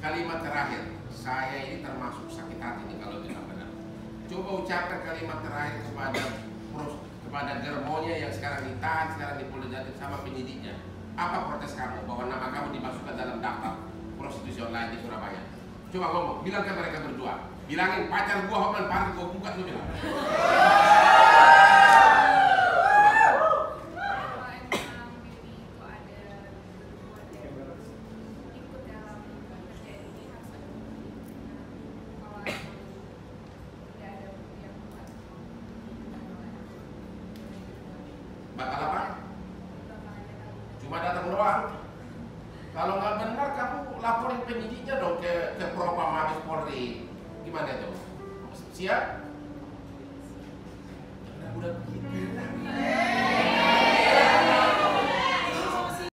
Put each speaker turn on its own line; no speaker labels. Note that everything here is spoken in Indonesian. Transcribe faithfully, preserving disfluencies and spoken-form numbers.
kalimat terakhir. Saya ini termasuk sakit hati nih kalau tidak benar. Coba ucapkan kalimat terakhir kepada kepada germonya yang sekarang ditahan, sekarang di Polda Jatim sama penyidiknya. Apa protes kamu bahwa nama kamu dimasukkan dalam daftar prostitusi online di Surabaya? Coba ngomong, bilang ke mereka berdua. Bilangin pacar gua Hotman Paris gua buka tuh bilang. Batal apa? Cuma datang doang. Kalau nggak benar kamu laporin penyidiknya dong ke ke Propam Mabes Polri. Gimana tuh? Siap? Udah udah begitu.